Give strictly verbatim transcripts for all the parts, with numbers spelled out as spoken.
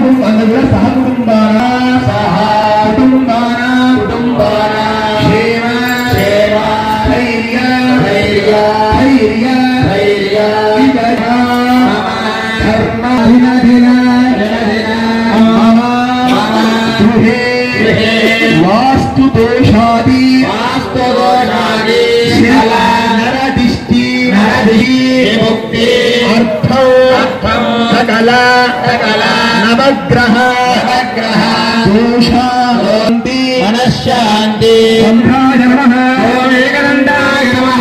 सहकुटुम्बाना सह कुटुम्बाना कुटुम्बाना क्षेम क्षेम धैर्य धैर्य धैर्य धैर्य विजया धर्म दिन दिन दिन मम मम गृहे वास्तु दोषादि वास्तु दोषादि नरदिष्टि नरदिष्टि मुक्ति अर्थौ अर्थौ सकल सकल नवग्रह नवग्रह दोष शांति मनश्शांति संभ्राय नमः ओम एकदंताय नमः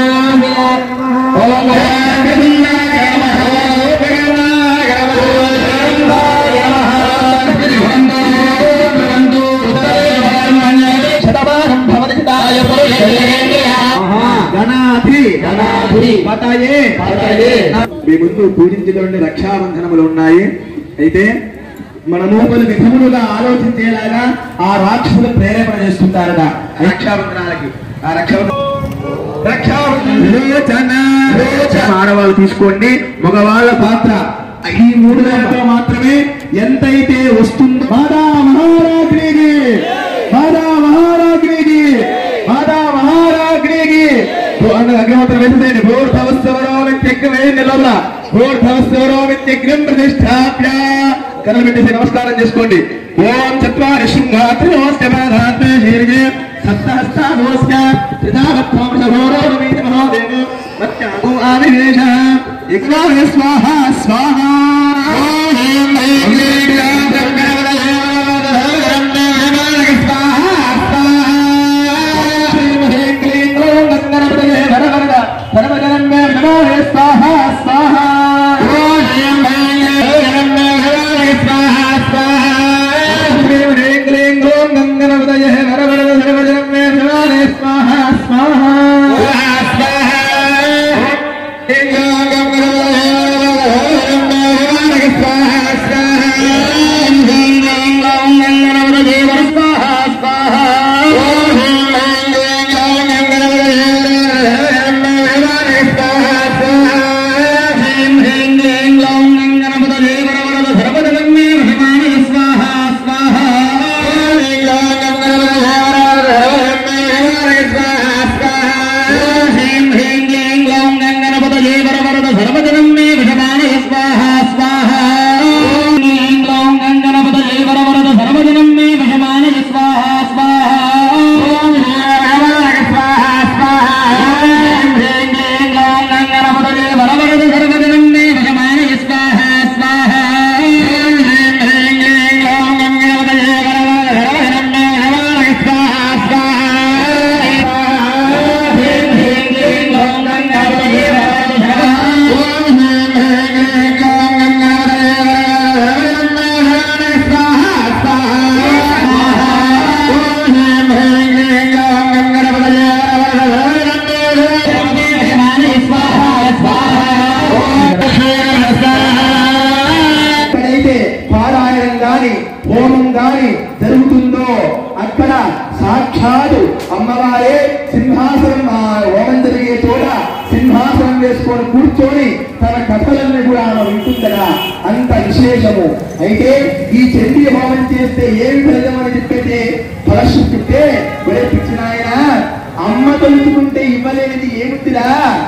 ओम गणपतियाय नमः ओम गणनाय नमः शतवाहं भवतिताय गणाधि गणाधि पतये पतये మీ ముందు పూజించేటువంటి రక్షాబంధనములు ఉన్నాయి. అయితే మనము పలు విధములుగా ఆలోచించేలాగా ఆ రాక్షసులు ప్రేరేపణ చేస్తుంటారట రక్షాబంధనాలకి. ఆ రక్షాబంధన ఆడవాళ్ళు తీసుకోండి, మగవాళ్ళ పాత్ర ఈ మూడు దాంట్లో మాత్రమే ఎంతైతే వస్తుందో మాదా మహారాజ్ఞికి మాదా మహారాజ్ఞికి మాదా మహారాజ్ఞికి అగ్నిహోత్రం వేసేయండి. భూర్ధవస్తవరోమిత్యగ్నివేయండి లోపల భూర్ధవస్తవరోమిత్యగ్నిం ప్రతిష్టాప్య కథలు పెట్టేసి నమస్కారం చేసుకోండి. ఓం చత్వారి శృంగాత్రి నమస్తే పాదాత్మే శీర్ఘే సప్తహస్తా నమస్క త్రిధావత్వామృతఘోరోరమీత మహోదేవ మత్యాగో ఆవివేశ యజ్ఞాయ స్వాహ స్వాహ హోమం గాని జరుగుతుందో అక్కడ సాక్షాత్ అమ్మవారే సింహాసనం హోమం జరిగే చోట సింహాసనం వేసుకొని కూర్చొని తన కథలన్నీ కూడా ఆమె వింటుందగా అంత విశేషము. అయితే ఈ చండీ హోమం చేస్తే ఏమి ఫలితం అని చెప్పేసి ఫలశ్రుతిస్తే విడపించిన ఆయన అమ్మ తలుచుకుంటే ఇవ్వలేనిది ఏమిటిరా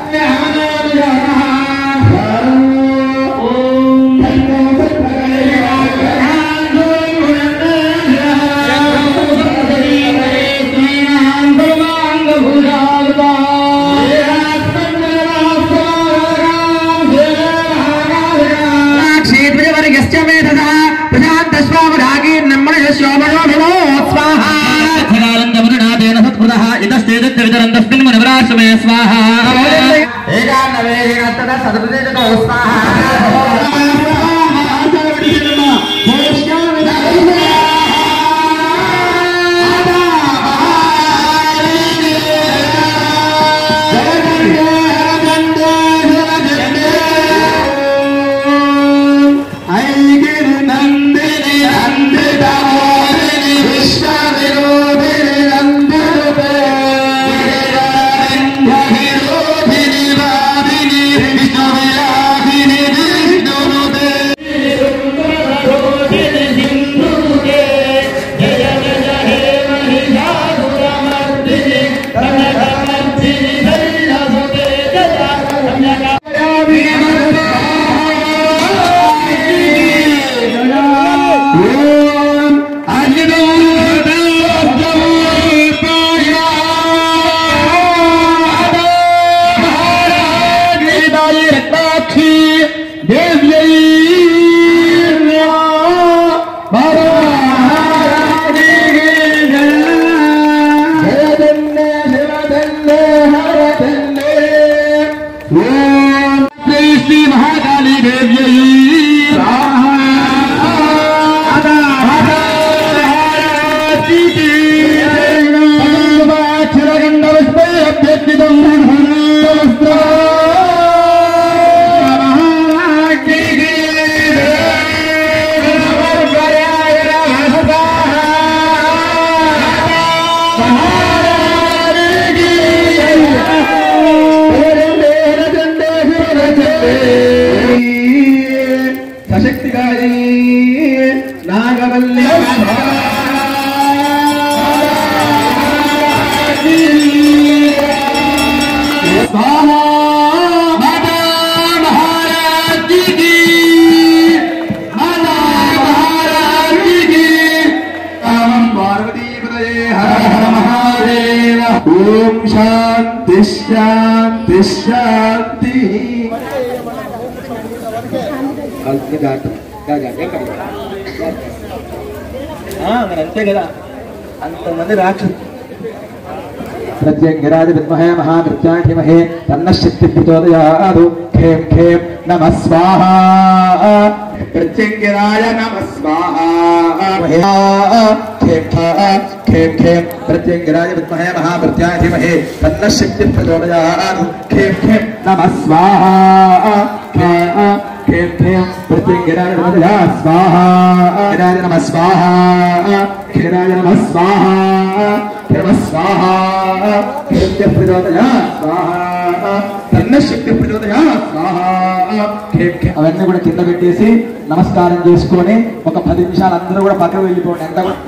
स्वाहा Vishnu Viladini ఓం రత్నాక్షి దేవ్యై శ్రీ మహాకాళీ దేవ్యై సశక్తికారి నాగవల్లి స్వాహా మాతా మహారాజ్ కి మాతా మహారాజ్ కి ఓం పార్వతీపతయే హర హర మహాదేవ ఓం శాంతి శాంతి శాంతి అంతే కదా అంతమంది రాక్షసు ప్రత్యంగిరాజ విద్మహే మహామృత్యాయ ధీమహి తన్నః శక్తిః ప్రచోదయాత్ ఖేం ఖేం నమః స్వాహా ప్రత్యంగిరాయ నమః స్వాహా ఖేం ఖేం ఖేం ప్రత్యంగిరాజ విద్మహే మహామృత్యాయ ధీమహి తన్నః శక్తిః ప్రచోదయాత్ ఖేం ఖేం నమః స్వాహా ఖేం ఖేం ప్రత్యంగిరాయ నమః స్వాహా రాజ నమః స్వాహా ఖేరాజ నమః స్వాహా నమః స్వాహా ఖేత్య ప్రచోదయ స్వాహా తన్న శక్తి ప్రచోదయ స్వాహా ఖేం ఖేం అవన్నీ కూడా కింద పెట్టేసి నమస్కారం చేసుకొని ఒక పది నిమిషాలు అందరూ కూడా పక్కకు వెళ్ళిపోండి ఎంత కూడా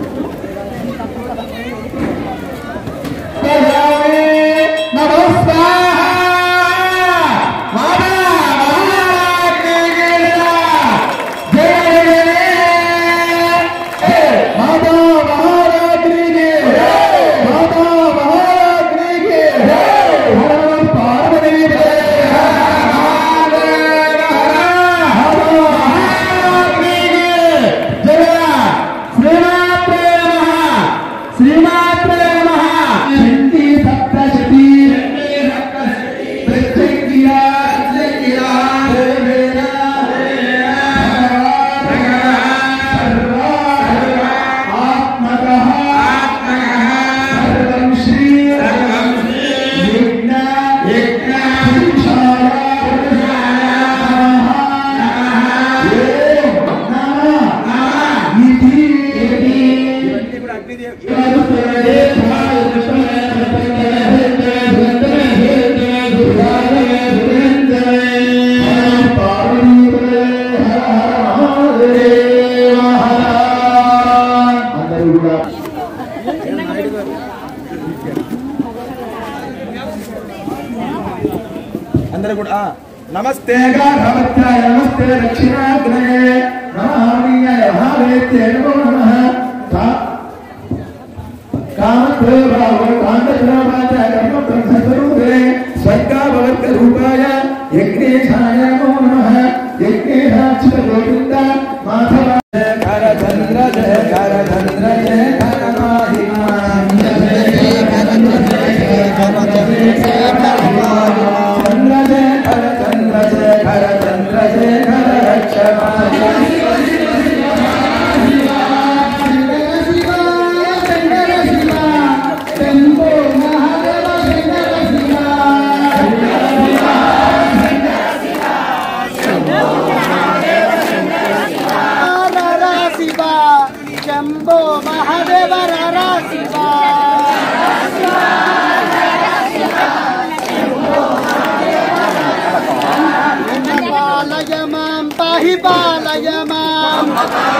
అందరూ కూడా నమస్తే నమస్తే నమస్తే దక్షిణాగ్నయే నమామియాయ మహావేత్యే నమో నమః కామక్రోధావ కాంతక్రోధాయ కర్మ బ్రహ్మస్వరూపే స్వర్గాభవర్త రూపాయ యజ్ఞేశాయ నమో నమః యజ్ఞేశాచ్యుత గోవింద మాధవ కరచంద్ర జయ కరచంద్ర జయ కరమాహిమా शंभो महादेव ररा शिवा बालय मां पाहि बालय मां